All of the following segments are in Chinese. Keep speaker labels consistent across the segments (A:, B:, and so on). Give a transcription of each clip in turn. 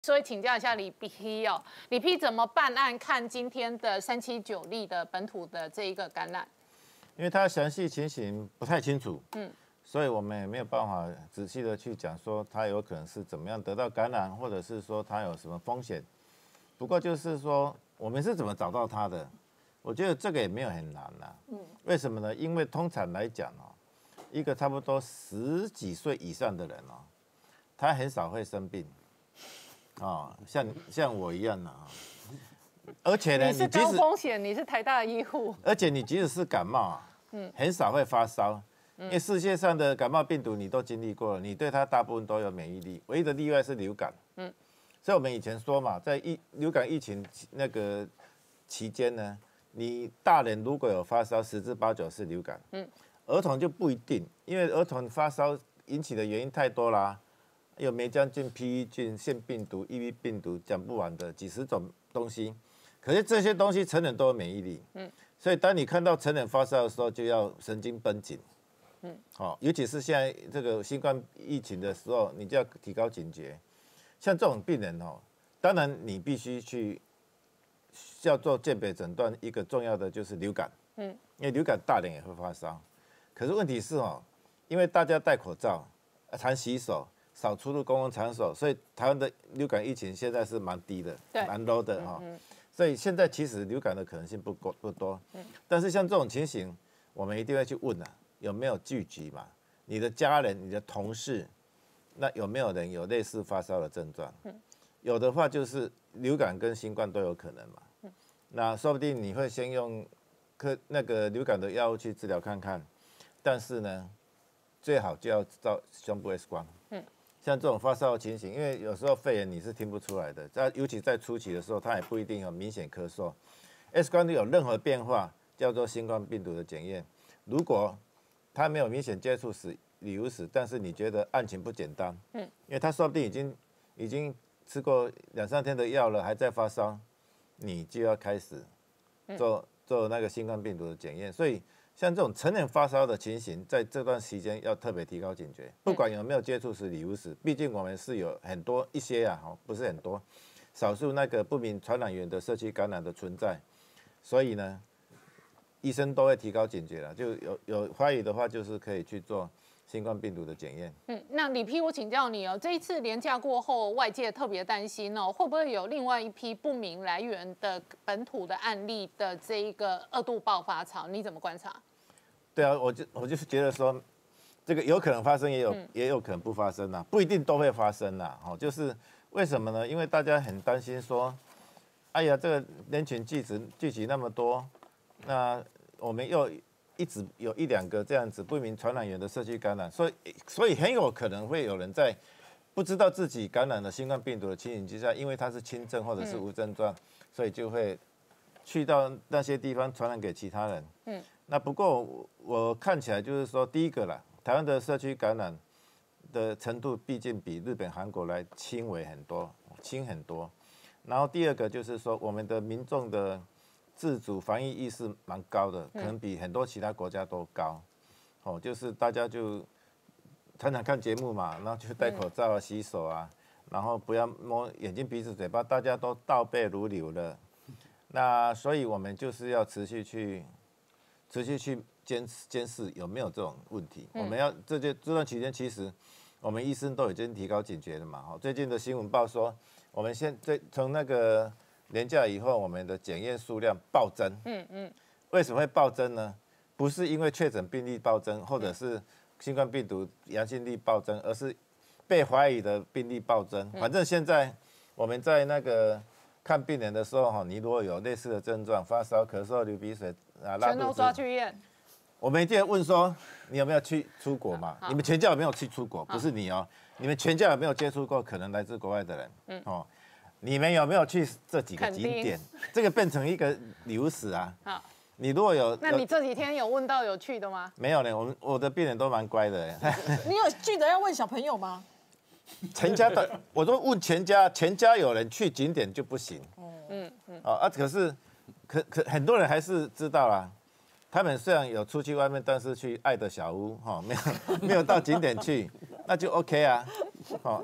A: 所以请教一下李 P 哦，李 P 怎么办案？看今天的379例的本土的这一个感染，
B: 因为它详细情形不太清楚，所以我们也没有办法仔细的去讲说它有可能是怎么样得到感染，或者是说它有什么风险。不过就是说我们是怎么找到它的，我觉得这个也没有很难啦。为什么呢？因为通常来讲哦，一个差不多10几岁以上的人哦，他很少会生病。哦，像我一样的啊，而且呢，
A: 你是高风险，你是台大的医护，
B: 而且你即使是感冒啊，很少会发烧，因为世界上的感冒病毒你都经历过了，你对它大部分都有免疫力，唯一的例外是流感。所以我们以前说嘛，在流感疫情那个期间呢，你大人如果有发烧，10之8九是流感，儿童就不一定，因为儿童发烧引起的原因太多啦。有梅浆菌、PE 菌、腺病毒、EV 病毒，讲不完的几十种东西。可是这些东西成人都有免疫力，所以当你看到成人发烧的时候，就要神经绷紧，尤其是现在这个新冠疫情的时候，你就要提高警觉。像这种病人哦，当然你必须去要做鉴别诊断，一个重要的就是流感，因为流感大人也会发烧。可是问题是哦，因为大家戴口罩、常洗手。少出入公共场所，所以台湾的流感疫情现在是蛮低的，蛮 low 的哈。所以现在其实流感的可能性不多，但是像这种情形，我们一定会去问啊，有没有聚集嘛？你的家人、你的同事，那有没有人有类似发烧的症状？有的话就是流感跟新冠都有可能嘛。那说不定你会先用那个流感的药物去治疗看看，但是呢，最好就要照胸部 X 光。像这种发烧的情形，因为有时候肺炎你是听不出来的，尤其在初期的时候，它也不一定有明显咳嗽。X 光有任何变化，叫做新冠病毒的检验。如果它没有明显接触史、理由史，但是你觉得案情不简单，因为他说不定已经吃过2、3天的药了，还在发烧，你就要开始做那个新冠病毒的检验。所以像这种成人发烧的情形，在这段时间要特别提高警觉，不管有没有接触史、理由史，毕竟我们是有很多一些啊，不是很多，少数那个不明传染源的社区感染的存在，所以呢，医生都会提高警觉了，就有怀疑的话，就是可以去做新冠病毒的检验。
A: 那李 P， 我请教你哦，这一次连假过后，外界特别担心哦，会不会有另外一批不明来源的本土的案例的这一个2度爆发潮？你怎么观察？
B: 对啊，我就是觉得说，这个有可能发生，也有可能不发生啦，不一定都会发生啦。就是为什么呢？因为大家很担心说，哎呀，这个人群聚集那么多，那我们又一直有1、2个这样子不明传染源的社区感染，所以很有可能会有人在不知道自己感染了新冠病毒的情形之下，因为他是轻症或者是无症状，所以就会去到那些地方传染给其他人。那不过我看起来就是说，第一个啦，台湾的社区感染的程度毕竟比日本、韩国来轻很多。然后第二个就是说，我们的民众的自主防疫意识蛮高的，可能比很多其他国家都高。就是大家就常常看节目嘛，然后就戴口罩啊、洗手啊，然后不要摸眼睛、鼻子、嘴巴，大家都倒背如流了。那所以我们就是要持续去监视有没有这种问题。我们要这段期间，其实我们医生都已经提高警觉了嘛。最近的新闻报说，我们从那个连假以后，我们的检验数量暴增。为什么会暴增呢？不是因为确诊病例暴增，或者是新冠病毒阳性率暴增，而是被怀疑的病例暴增。反正现在我们在那个看病人的时候，你如果有类似的症状，发烧、咳嗽、流鼻水啊、拉肚子，
A: 全都抓去医院。
B: 我们一定要问说，你有没有去出国嘛？你们全家有没有去出国？不是你哦，你们全家有没有接触过可能来自国外的人？你们有没有去这几个景点？这个变成一个流史啊。好，你如果有，
A: 那你这几天有问到有去的吗？
B: 没有呢，我的病人都蛮乖的。
C: 你有记得要问小朋友吗？
B: 全家的，我都问全家有人去景点就不行。可是很多人还是知道啦。他们虽然有出去外面，但是去爱的小屋，没有到景点去，那就 OK 啊。那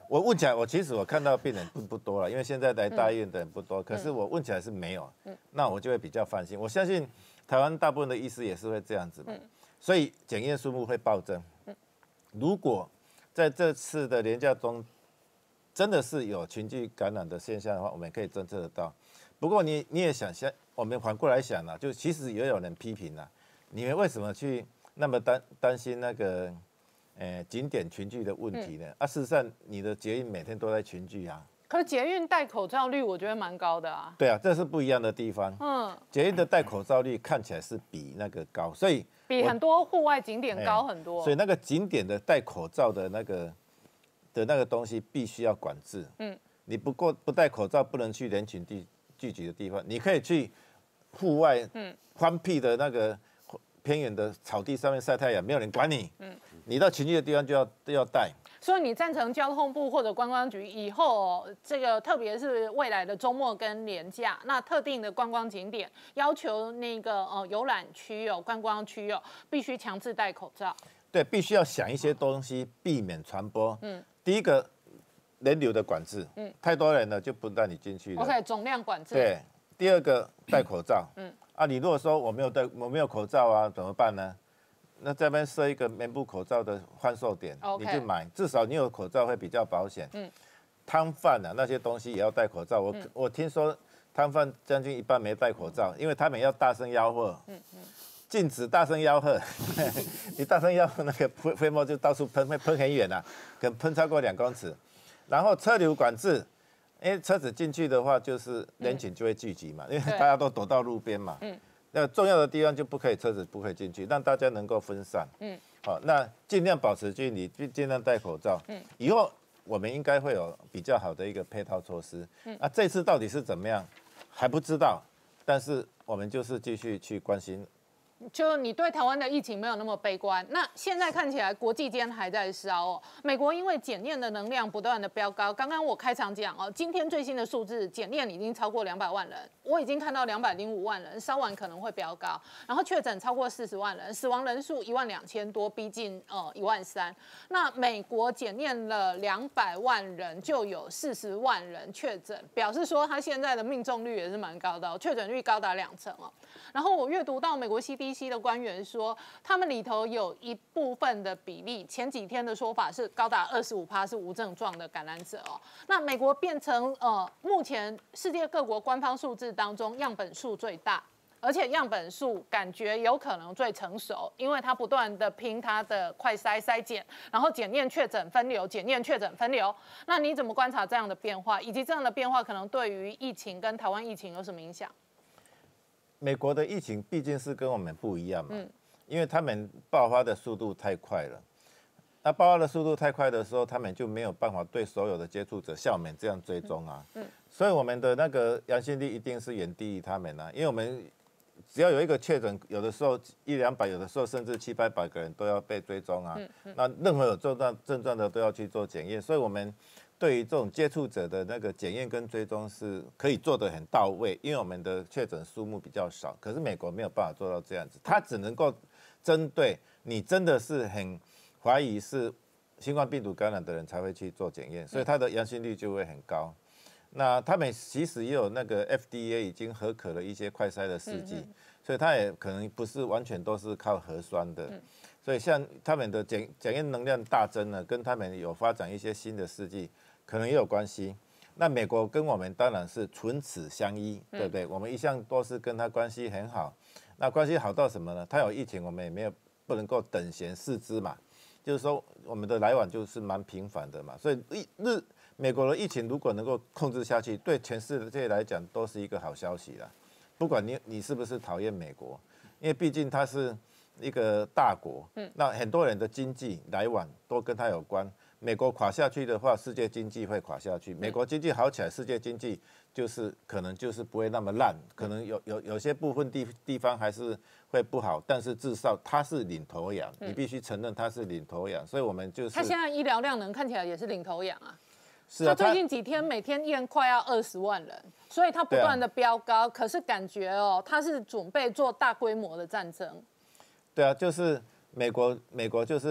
B: 我问起来，其实我看到病人不多了，因为现在来大医院的人不多，可是我问起来是没有，那我就会比较放心。我相信台湾大部分的医师也是会这样子嘛，所以检验数目会暴增。如果在这次的连假中真的是有群聚感染的现象的话，我们可以侦测得到。不过你也想想，我们反过来想啊，就其实也有人批评啊，你们为什么去那么担心那个？景点群聚的问题呢？事实上你的捷运每天都在群聚啊。
A: 可是捷运戴口罩率我觉得蛮高的啊。
B: 对啊，这是不一样的地方。捷运的戴口罩率看起来是比那个高，所以
A: 比很多户外景点高很多。
B: 所以那个景点的戴口罩的那个东西必须要管制。你不戴口罩不能去人群聚集的地方，你可以去户外荒僻的那个偏远的草地上面晒太阳，没有人管你。你到群聚的地方就要戴。
A: 所以你赞成交通部或者观光局以后，这个特别是未来的周末跟连假，那特定的观光景点要求那个游览区观光区必须强制戴口罩。
B: 对，必须要想一些东西避免传播。第一个人流的管制，太多人了就不让你进去了。
A: OK， 总量管制。
B: 对，第二个戴口罩。你如果说我没有口罩啊，怎么办呢？那这边设一个棉布口罩的贩售点，你去买，至少你有口罩会比较保险。摊贩啊那些东西也要戴口罩。我听说摊贩将近一半没戴口罩，因为他们要大声吆喝。禁止大声吆喝，你大声吆喝，那个飞沫就到处喷，会喷很远啊，可能喷超过2公尺。然后车流管制，因为车子进去的话，就是人群就会聚集嘛，因为大家都躲到路边嘛。那重要的地方就车子不可以进去，让大家能够分散。好，那尽量保持距离，尽量戴口罩。以后我们应该会有比较好的一个配套措施。这次到底是怎么样还不知道，但是我们就是继续去关心。
A: 就你对台湾的疫情没有那么悲观，那现在看起来国际间还在烧美国因为检验的能量不断的飙高，刚刚我开场讲今天最新的数字检验已经超过200万人，我已经看到205万人，烧完可能会飙高，然后确诊超过40万人，死亡人数12000多，逼近13000。那美国检验了200万人，就有40万人确诊，表示说他现在的命中率也是蛮高的，确诊率高达20%。然后我阅读到美国 CDC 的官员说，他们里头有一部分的比例，前几天的说法是高达25%是无症状的感染者那美国变成目前世界各国官方数字当中样本数最大，而且样本数感觉有可能最成熟，因为它不断的拼它的快筛检，然后检验确诊分流，检验确诊分流。那你怎么观察这样的变化，以及这样的变化可能对于疫情跟台湾疫情有什么影响？
B: 美国的疫情毕竟是跟我们不一样嘛，因为他们爆发的速度太快了。那爆发的速度太快的时候，他们就没有办法对所有的接触者像我们这样追踪啊。所以我们的那个阳性率一定是远低于他们啊，因为我们只要有一个确诊，有的时候100-200，有的时候甚至700-800个人都要被追踪啊。那任何有症状的都要去做检验，所以我们对于这种接触者的那个检验跟追踪是可以做得很到位，因为我们的确诊数目比较少。可是美国没有办法做到这样子，它只能够针对你真的是很怀疑是新冠病毒感染的人才会去做检验，所以它的阳性率就会很高。那他们其实也有那个 FDA 已经核可了一些快筛的试剂，所以它也可能不是完全都是靠核酸的。所以像他们的检验能量大增呢，跟他们有发展一些新的试剂，可能也有关系。那美国跟我们当然是唇齿相依，对不对？我们一向都是跟他关系很好。那关系好到什么呢？他有疫情，我们也不能够等闲视之嘛。就是说，我们的来往就是蛮频繁的嘛。所以美国的疫情如果能够控制下去，对全世界来讲都是一个好消息啦。不管你是不是讨厌美国，因为毕竟它是一个大国，那很多人的经济来往都跟它有关。美国垮下去的话，世界经济会垮下去；美国经济好起来，世界经济可能不会那么烂，可能有些部分地方还是会不好，但是至少它是领头羊，你必须承认它是领头羊。所以我们
A: 它现在医疗量能看起来也是领头羊啊。
B: 是啊，
A: 他最近几天每天验快要20万人，所以他不断的飙高，可是感觉他是准备做大规模的战争。
B: 对啊，就是美国就是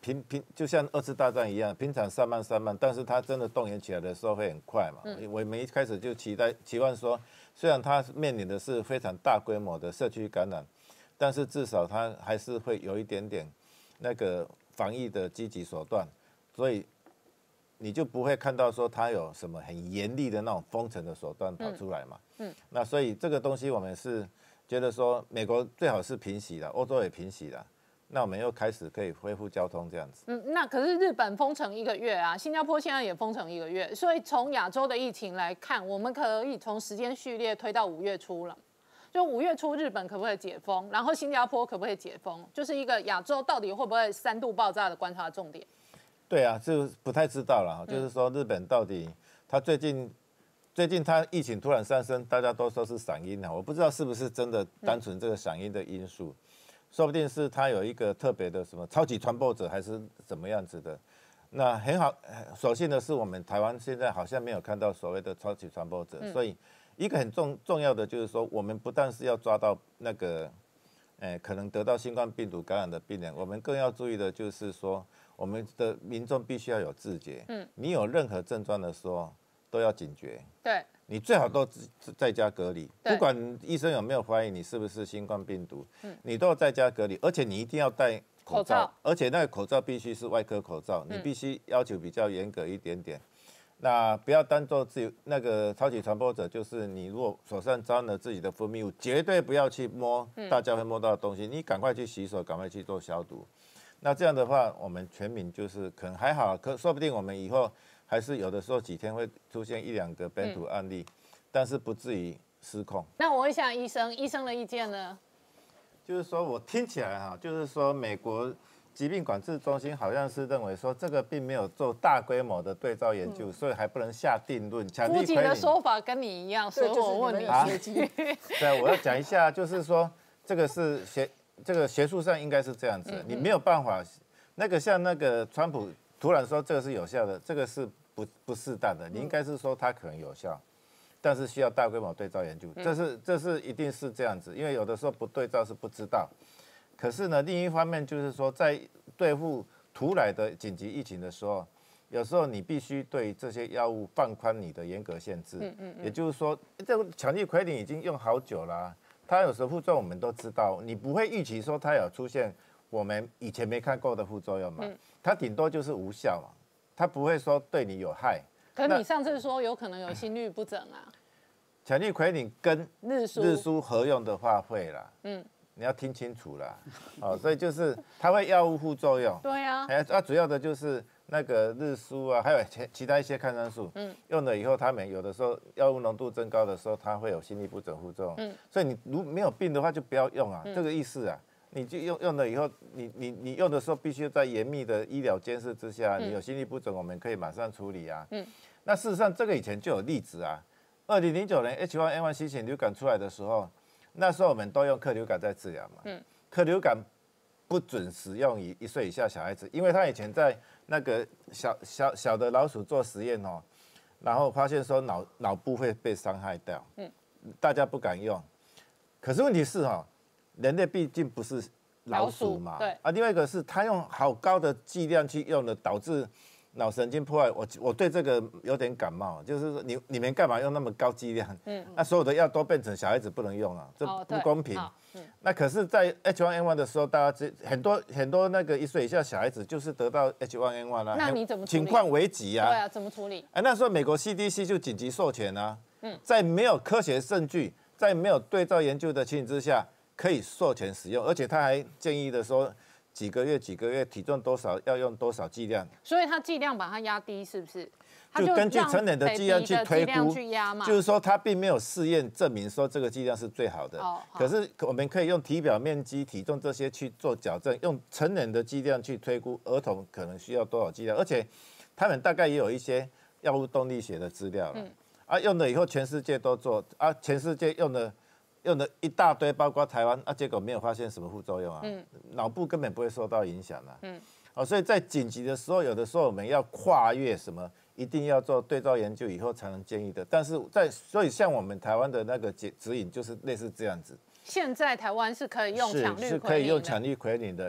B: 就像2次大战一样，平常散漫，但是它真的动员起来的时候会很快嘛。我们一开始就期望说，虽然它面临的是非常大规模的社区感染，但是至少它还是会有一点点那个防疫的积极手段，所以你就不会看到说它有什么很严厉的那种封城的手段跑出来嘛。那所以这个东西我们是觉得说，美国最好是平息了，欧洲也平息了。那我们又开始可以恢复交通这样子。
A: 那可是日本封城1个月啊，新加坡现在也封城1个月，所以从亚洲的疫情来看，我们可以从时间序列推到5月初了。就5月初日本可不可以解封，然后新加坡可不可以解封，就是一个亚洲到底会不会3度爆炸的观察重点。
B: 对啊，就不太知道了，就是说日本到底他最近他疫情突然上升，大家都说是嗓音啊，我不知道是不是真的单纯这个嗓音的因素。说不定是他有一个特别的什么超级传播者，还是怎么样子的。那很好，所幸的是我们台湾现在好像没有看到所谓的超级传播者，所以一个很重要的就是说，我们不但是要抓到那个，可能得到新冠病毒感染的病人，我们更要注意的就是说，我们的民众必须要有自觉。你有任何症状的时候，都要警觉。
A: 对。
B: 你最好都在家隔离，不管医生有没有怀疑你是不是新冠病毒，你都要在家隔离，而且你一定要戴口罩，而且那个口罩必须是外科口罩，你必须要求比较严格一点点。那不要当做自己那个超级传播者，就是你如果手上沾了自己的分泌物，绝对不要去摸大家会摸到的东西，你赶快去洗手，赶快去做消毒。那这样的话，我们全民就是可能还好，说不定我们以后还是有的时候几天会出现1、2个本土案例，但是不至于失控。
A: 那我问一下医生的意见呢？
B: 就是说我听起来哈，就是说美国疾病管制中心好像是认为说这个并没有做大规模的对照研究，所以还不能下定论。
A: 夫妻的说法跟你一样，所以我问你
B: 啊。对，我要讲一下，就是说这个是学术上应该是这样子，你没有办法，那个像那个川普突然说这个是有效的，这个是不适当的，你应该是说它可能有效，但是需要大规模对照研究，这是一定是这样子，因为有的时候不对照是不知道。可是呢，另一方面就是说，在对付突来的紧急疫情的时候，有时候你必须对这些药物放宽你的严格限制。也就是说，这个强力奎宁已经用好久了啊，它有时候副作用我们都知道，你不会预期说它有出现我们以前没看过的副作用嘛？它顶多就是无效嘛，它不会说对你有害。
A: 可是你上次说有可能有心律不整啊？
B: 强力奎宁跟
A: 日
B: 舒合用的话会啦，你要听清楚啦，所以就是它会药物副作用。
A: 对啊，
B: 主要的就是那个日舒啊，还有其他一些抗生素，用了以后，他们有的时候药物浓度增高的时候，它会有心律不整副作用。所以你如没有病的话，就不要用啊，这个意思啊。你就用了以后，你用的时候必须在严密的医疗监视之下，你有心律不整，我们可以马上处理啊。那事实上这个以前就有例子啊，2009年 H1N1 新型流感出来的时候，那时候我们都用克流感在治疗嘛。克流感不准使用于1岁以下小孩子，因为他以前在那个小的老鼠做实验哦，然后发现说脑部会被伤害掉，大家不敢用。可是问题是哦，人类毕竟不是老鼠嘛，
A: 对
B: 啊，另外一个是他用好高的剂量去用的，导致脑神经破坏。我对这个有点感冒，就是说你们干嘛用那么高剂量？那所有的药都变成小孩子不能用啊，这不公平。那可是，在 H1N1 的时候，大家很多那个1岁以下小孩子就是得到 H1N1 啊，
A: 那你怎么
B: 情况危急啊？
A: 对啊，怎么处理？
B: 那时候美国 CDC 就紧急授权啊，在没有科学证据、在没有对照研究的情形之下，可以授权使用，而且他还建议的说，几个月体重多少要用多少剂量，
A: 所以他剂量把它压低，是不是？
B: 就根据成人的剂量去推估，就是说他并没有试验证明说这个剂量是最好的。可是我们可以用体表面积、体重这些去做矫正，用成人的剂量去推估儿童可能需要多少剂量，而且他们大概也有一些药物动力学的资料了。用了以后全世界都做全世界用了一大堆，包括台湾结果没有发现什么副作用啊，脑部根本不会受到影响啊。所以在紧急的时候，有的时候我们要跨越什么，一定要做对照研究以后才能建议的。但是所以像我们台湾的那个指引就是类似这样子。
A: 现在台湾是可以用强氯奎宁的，
B: 是可以用强氯奎宁的。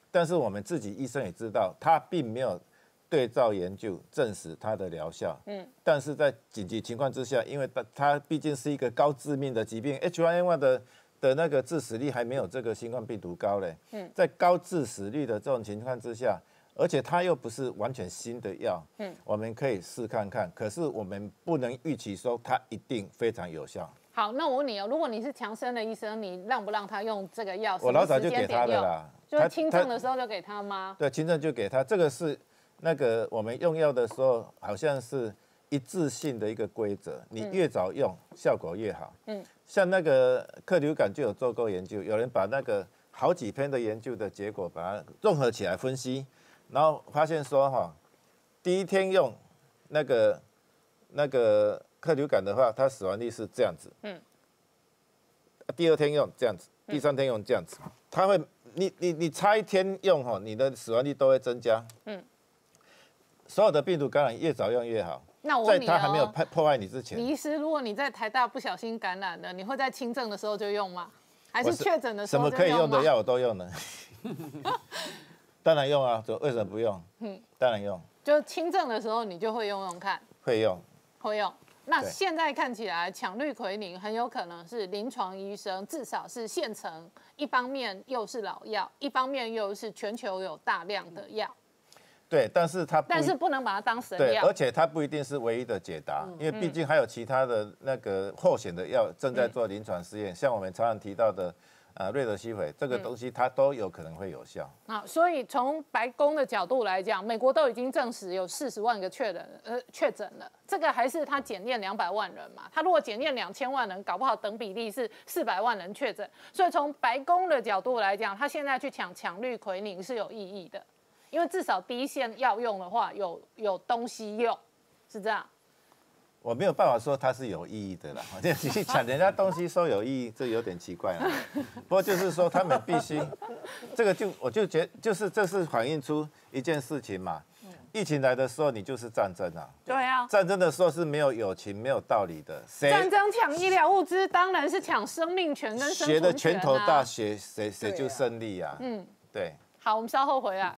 B: 但是我们自己医生也知道，它并没有对照研究证实它的疗效。但是在紧急情况之下，因为它毕竟是一个高致命的疾病 ，H1N1 的那个致死率还没有这个新冠病毒高嘞。在高致死率的这种情况之下，而且它又不是完全新的药，我们可以试看看。可是我们不能预期说它一定非常有效。
A: 好，那我问你哦，如果你是强生的医生，你让不让他用这个药？
B: 我老早就给他的啦，
A: 就是轻症的时候就给他吗？
B: 对，轻症就给他。这个是那个我们用药的时候，好像是一致性的一个规则，你越早用效果越好。像那个克流感就有做过研究，有人把那个好几篇的研究的结果把它综合起来分析，然后发现说第一天用那个克流感的话，它死亡率是这样子。第二天用这样子，第三天用这样子，它会你差一天用你的死亡率都会增加。所有的病毒感染越早用越好。
A: 那我问你
B: 在它还没有破坏你之前，
A: 李医师，如果你在台大不小心感染了，你会在轻症的时候就用吗？还是确诊的时候就用吗？
B: 什么可以用的药我都用了。当然用啊，为什么不用？当然用。
A: 就轻症的时候你就会用看。
B: 会用。
A: 会用。那现在看起来，羟氯喹宁很有可能是临床医生至少是现成，一方面又是老药，一方面又是全球有大量的药。
B: 对，但是
A: 不能把它当神药。
B: 对，而且它不一定是唯一的解答，因为毕竟还有其他的那个候选的药正在做临床试验，像我们常常提到的瑞德西韦这个东西，它都有可能会有效。
A: 所以从白宫的角度来讲，美国都已经证实有40万个确诊了，这个还是他检验200万人嘛？他如果检验2000万人，搞不好等比例是400万人确诊。所以从白宫的角度来讲，他现在去抢羟氯喹宁是有意义的。因为至少第一线要用的话，有东西用，是这样。
B: 我没有办法说它是有意义的啦，你去抢人家东西说有意义，这有点奇怪了。不过就是说他们必须，这个我就觉得就是这是反映出一件事情嘛。疫情来的时候，你就是战争啊。
A: 对啊。
B: 战争的时候是没有友情、没有道理的。
A: 战争抢医疗物资，当然是抢生命权跟生存权啊。
B: 血的拳头大，谁就胜利啊。对。
A: 好，我们稍后回来。